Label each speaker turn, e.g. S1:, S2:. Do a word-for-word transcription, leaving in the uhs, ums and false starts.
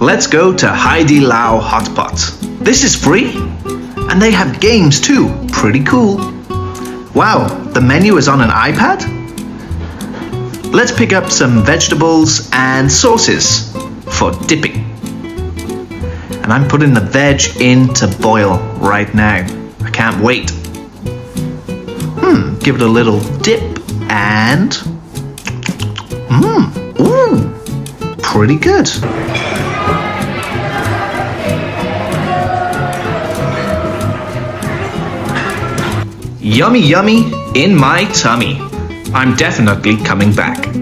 S1: Let's go to Haidai Lao Hotpot. This is free, and they have games too. Pretty cool. Wow, the menu is on an iPad? Let's pick up some vegetables and sauces for dipping. And I'm putting the veg in to boil right now. I can't wait. Hmm, give it a little dip and... Mmm, ooh, pretty good. Yummy yummy in my tummy. I'm definitely coming back.